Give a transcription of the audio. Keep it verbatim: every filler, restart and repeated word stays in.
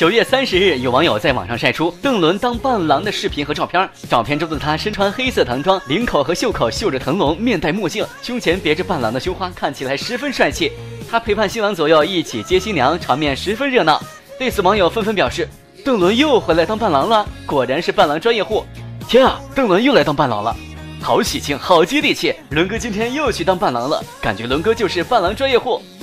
九月三十日，有网友在网上晒出邓伦当伴郎的视频和照片。照片中的他身穿黑色唐装，领口和袖口绣着腾龙，面戴墨镜，胸前别着伴郎的胸花，看起来十分帅气。他陪伴新郎左右一起接新娘，场面十分热闹。对此，网友纷纷表示，邓伦又回来当伴郎了，果然是伴郎专业户。天啊，邓伦又来当伴郎了，好喜庆，好接地气。伦哥今天又去当伴郎了，感觉伦哥就是伴郎专业户。